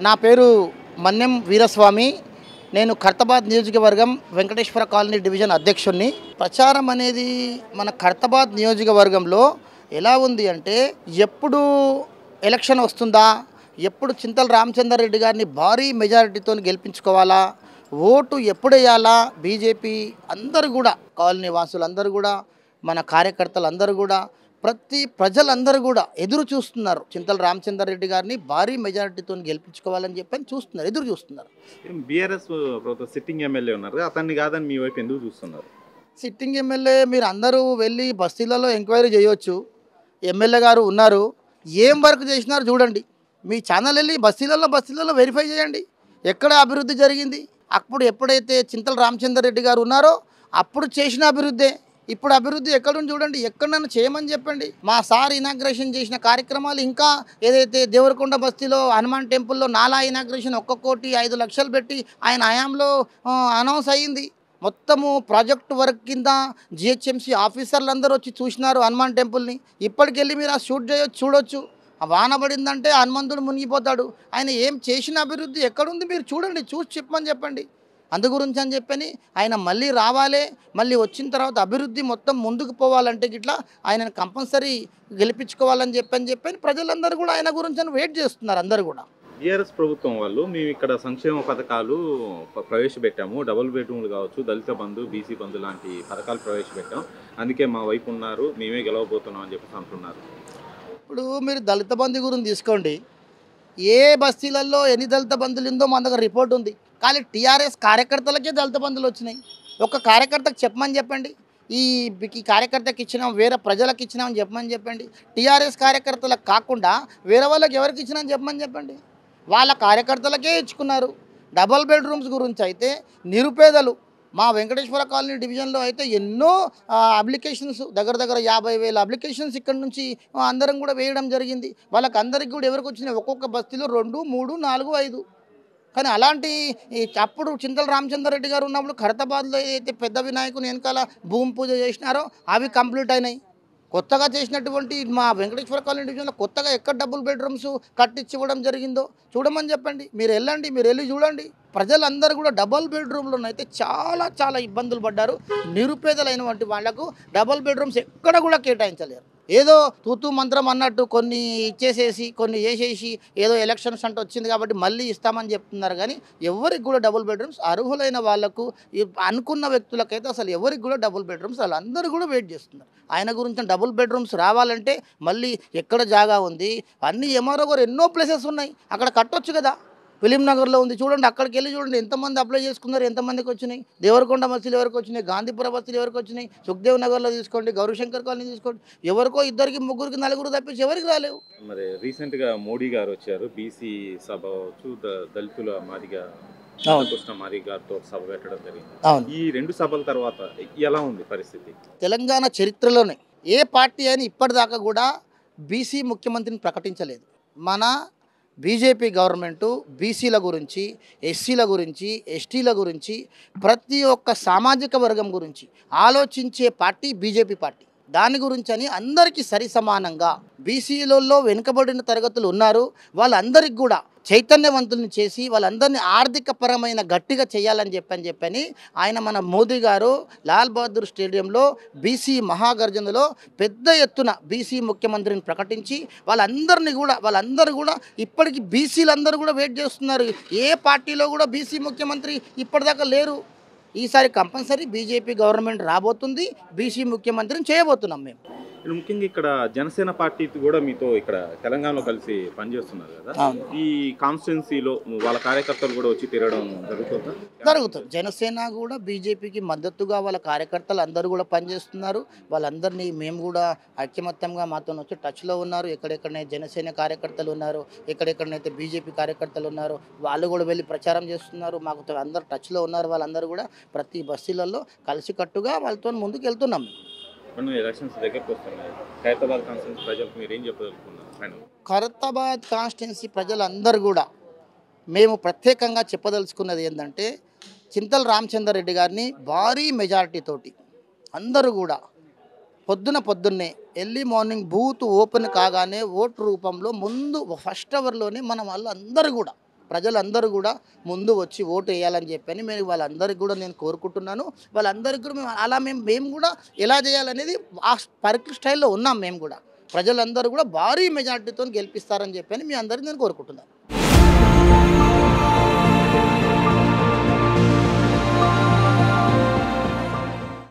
నా పేరు మన్నెం వీరస్వామి. నేను ఖైరతాబాద్ నియోజకవర్గం వెంకటేశ్వర కాలనీ డివిజన్ అధ్యక్షుడిని. ప్రచారం అనేది మన ఖైరతాబాద్ నియోజకవర్గంలో ఎలా ఉంది అంటే, ఎప్పుడు ఎలక్షన్ వస్తుందా, ఎప్పుడు చింతల రామచందర్ రెడ్డి గారిని భారీ మెజారిటీతో గెలిపించుకోవాలా, ఓటు ఎప్పుడు వేయాలా, బీజేపీ అందరూ కూడా, కాలనీ వాసులు అందరూ కూడా, మన కార్యకర్తలు అందరూ కూడా, ప్రజలందరూ కూడా ఎదురు చూస్తున్నారు. చింతల రామచందర్ రెడ్డి గారిని భారీ మెజారిటీతో గెలిపించుకోవాలని చెప్పని చూస్తున్నారు, ఎదురు చూస్తున్నారు. బీఆర్ఎస్ సిట్టింగ్ ఎమ్మెల్యే ఉన్నారు, అతన్ని కాదని మీ వైపు ఎందుకు చూస్తున్నారు? సిట్టింగ్ ఎమ్మెల్యే మీరు అందరూ వెళ్ళి బస్తీలలో ఎంక్వైరీ చేయొచ్చు. ఎమ్మెల్యే గారు ఉన్నారు, ఏం వర్క్ చేసినారు చూడండి. మీ ఛానల్ వెళ్ళి బస్తీలలో వెరిఫై చేయండి, ఎక్కడ అభివృద్ధి జరిగింది. అప్పుడు ఎప్పుడైతే చింతల రామచందర్ రెడ్డి గారు ఉన్నారో అప్పుడు చేసిన అభివృద్ధే. ఇప్పుడు అభివృద్ధి ఎక్కడుంది చూడండి, ఎక్కడన్నా చేయమని చెప్పండి. మా సార్ ఇనాగ్రేషన్ చేసిన కార్యక్రమాలు ఇంకా ఏదైతే దేవరకొండ బస్తీలో హనుమాన్ టెంపుల్లో నాలా ఇనాగ్రేషన్ 1,05,00,000 పెట్టి ఆయన హయాంలో అనౌన్స్ అయ్యింది. మొత్తము ప్రాజెక్టు వర్క్ కింద జిహెచ్ఎంసీ ఆఫీసర్లు అందరూ వచ్చి చూసినారు హనుమాన్ టెంపుల్ని. ఇప్పటికెళ్ళి మీరు ఆ షూట్ చేయొచ్చు, చూడొచ్చు. ఆ వాన పడిందంటే హనుమంతుడు మునిగిపోతాడు. ఆయన ఏం చేసిన అభివృద్ధి ఎక్కడుంది మీరు చూడండి, చూసి చెప్పమని చెప్పండి. అందు గురించి అని చెప్పని ఆయన మళ్ళీ రావాలి, మళ్ళీ వచ్చిన తర్వాత అభివృద్ధి మొత్తం ముందుకు పోవాలంటే గిట్లా ఆయనను కంపల్సరీ గెలిపించుకోవాలని చెప్పని ప్రజలందరూ కూడా ఆయన గురించి వెయిట్ చేస్తున్నారు అందరూ కూడా. బీఆర్ఎస్ ప్రభుత్వం వాళ్ళు మేము ఇక్కడ సంక్షేమ పథకాలు ప్రవేశపెట్టాము, డబుల్ బెడ్రూమ్లు కావచ్చు, దళిత బంధు, బీసీ బంధు లాంటి పథకాలు ప్రవేశపెట్టాము, అందుకే మా వైపు ఉన్నారు, మేమే గెలవబోతున్నాం అని చెప్పి అంటున్నారు. ఇప్పుడు మీరు దళిత బంధు గురించి తీసుకోండి, ఏ బస్తీలలో ఎన్ని దళిత బంధులు ఉందో మన దగ్గర రిపోర్ట్ ఉంది. కానీ టీఆర్ఎస్ కార్యకర్తలకే దళిత బంధులు వచ్చినాయి. ఒక కార్యకర్తకు చెప్పమని చెప్పండి, ఈ కార్యకర్తకి ఇచ్చినాం, వేరే ప్రజలకు ఇచ్చినామని చెప్పమని చెప్పండి. టీఆర్ఎస్ కార్యకర్తలకు కాకుండా వేరే వాళ్ళకి ఎవరికి ఇచ్చినామని చెప్పమని చెప్పండి. వాళ్ళ కార్యకర్తలకే ఇచ్చుకున్నారు. డబల్ బెడ్రూమ్స్ గురించి అయితే నిరుపేదలు మా వెంకటేశ్వర కాలనీ డివిజన్లో అయితే ఎన్నో అప్లికేషన్స్, దగ్గర 50,000 అప్లికేషన్స్ ఇక్కడ నుంచి అందరం కూడా వేయడం జరిగింది. వాళ్ళకి అందరికి కూడా ఎవరికి వచ్చినాయి, ఒక్కొక్క బస్తీలో 2, 3, 4, 5. కానీ అలాంటి అప్పుడు చింతల రామచందర్ రెడ్డి గారు ఉన్నప్పుడు ఖైరతాబాద్లో ఏదైతే పెద్ద వినాయకుని వెనకాల భూమి పూజ చేసినారో అవి కంప్లీట్ అయినాయి. కొత్తగా చేసినటువంటి మా వెంకటేశ్వర కాలనీ డివిజన్లో కొత్తగా ఎక్కడ డబుల్ బెడ్రూమ్స్ కట్టించివ్వడం జరిగిందో చూడమని చెప్పండి. మీరు వెళ్ళి చూడండి. ప్రజలందరూ కూడా డబుల్ బెడ్రూమ్లను అయితే చాలా ఇబ్బందులు పడ్డారు. నిరుపేదలైనటువంటి వాళ్లకు డబుల్ బెడ్రూమ్స్ ఎక్కడ కూడా కేటాయించలేరు. ఏదో తూతూ మంత్రం అన్నట్టు కొన్ని ఇచ్చేసేసి కొన్ని చేసేసి ఏదో ఎలక్షన్స్ అంటే వచ్చింది కాబట్టి మళ్ళీ ఇస్తామని చెప్తున్నారు. కానీ ఎవరికి కూడా డబుల్ బెడ్రూమ్స్ అర్హులైన వాళ్లకు అనుకున్న వ్యక్తులకైతే అసలు ఎవరికి కూడా డబుల్ బెడ్రూమ్స్ వాళ్ళందరూ కూడా వెయిట్ చేస్తున్నారు. ఆయన గురించి డబుల్ బెడ్రూమ్స్ రావాలంటే మళ్ళీ ఎక్కడ జాగా ఉంది, అన్నీ ఎంఆర్ఓ గారు ఎన్నో ప్లేసెస్ ఉన్నాయి, అక్కడ కట్టొచ్చు కదా. ఫిలిం నగర్లో ఉంది చూడండి, అక్కడికి వెళ్ళి చూడండి ఎంతమంది అప్లై చేసుకున్నారు, ఎంతమందికి వచ్చినాయి. దేవరకొండ బస్తీలు ఎవరికి వచ్చినాయి, గాంధీపుర బస్తీలు ఎవరికి వచ్చినాయి, సుఖ్దేవ్ నగర్లో తీసుకోండి, గౌరీశంకర్ కాలనీ తీసుకోండి, ఎవరికో 2, 3, 4 తప్పించి ఎవరికి రాలేవు. మరి రీసెంట్గా మోడీ గారు వచ్చారు, బీసీ సభ అవచ్చు, దళితుల మాదిగా కృష్ణ మాది గారితో సభ పెట్టడం జరిగింది. ఈ 2 సభల తర్వాత ఎలా ఉంది పరిస్థితి? తెలంగాణ చరిత్రలోనే ఏ పార్టీ అయినా ఇప్పటిదాకా కూడా బీసీ ముఖ్యమంత్రిని ప్రకటించలేదు. మన బీజేపీ గవర్నమెంటు బీసీల గురించి, ఎస్సీల గురించి, ఎస్టీల గురించి, ప్రతి ఒక్క సామాజిక వర్గం గురించి ఆలోచించే పార్టీ బీజేపీ పార్టీ. దాని గురించి అని అందరికీ సరి సమానంగా బీసీలలో వెనుకబడిన తరగతులు ఉన్నారు, వాళ్ళందరికీ కూడా చైతన్యవంతుల్ని చేసి వాళ్ళందరినీ ఆర్థిక పరమైన గట్టిగా చేయాలని చెప్పని ఆయన మన మోదీ గారు లాల్ బహదూర్ స్టేడియంలో బీసీ మహాగర్జనలో పెద్ద ఎత్తున బీసీ ముఖ్యమంత్రిని ప్రకటించి వాళ్ళందరూ కూడా ఇప్పటికీ బీసీలందరూ కూడా వెయిట్ చేస్తున్నారు. ఏ పార్టీలో కూడా బీసీ ముఖ్యమంత్రి ఇప్పటిదాకా లేరు. ఈసారి కంపల్సరీ బీజేపీ గవర్నమెంట్ రాబోతుంది, బీసీ ముఖ్యమంత్రిని చేయబోతున్నాం మేము. ముఖ్యంగా ఇక్కడ జనసేన పార్టీ కూడా మీతో ఇక్కడ తెలంగాణలో కలిసి పనిచేస్తున్నారు కదా, ఈ కాన్స్టిట్యున్సీలో వాళ్ళ కార్యకర్తలు కూడా వచ్చి తిరగడం జరుగుతుంది. జనసేన కూడా బీజేపీకి మద్దతుగా వాళ్ళ కార్యకర్తలు అందరూ కూడా పనిచేస్తున్నారు. వాళ్ళందరినీ మేము కూడా ఐక్యమత్యంగా మాతో వచ్చి టచ్లో ఉన్నారు. ఎక్కడెక్కడైతే జనసేన కార్యకర్తలు ఉన్నారు, ఎక్కడెక్కడైతే బీజేపీ కార్యకర్తలు ఉన్నారు, వాళ్ళు కూడా వెళ్ళి ప్రచారం చేస్తున్నారు. మాకు అందరు టచ్లో ఉన్నారు. వాళ్ళందరూ కూడా ప్రతి బస్తీలలో కలిసికట్టుగా వాళ్ళతో ముందుకు వెళ్తున్నాం. ఎలక్షన్స్ దగ్గరకు వస్తున్నాయి, ఖైరతాబాద్ కాన్స్టిట్యున్సీ ప్రజలకు మీరు ఏం చెప్పదలుచుకున్నారు? ఖైరతాబాద్ కాన్స్టిట్యున్సీ ప్రజలందరూ కూడా మేము ప్రత్యేకంగా చెప్పదలుచుకున్నది ఏంటంటే, చింతల రామచందర్ రెడ్డి గారిని భారీ మెజారిటీతోటి అందరూ కూడా పొద్దున్నే ఎర్లీ మార్నింగ్ బూత్ ఓపెన్ కాగానే ఓటు రూపంలో ముందు ఫస్ట్ అవర్లోనే మన వాళ్ళు అందరూ కూడా ప్రజలందరూ కూడా ముందు వచ్చి ఓటు వేయాలని చెప్పని మేము వాళ్ళందరికీ కూడా నేను కోరుకుంటున్నాను. వాళ్ళందరికీ కూడా మేము కూడా ఎలా చేయాలనేది ఆ పర్టిక్యులర్ స్టైల్లో ఉన్నాం మేము కూడా. ప్రజలందరూ కూడా భారీ మెజార్టీతో గెలిపిస్తారని చెప్పని మీ అందరికీ నేను కోరుకుంటున్నాను.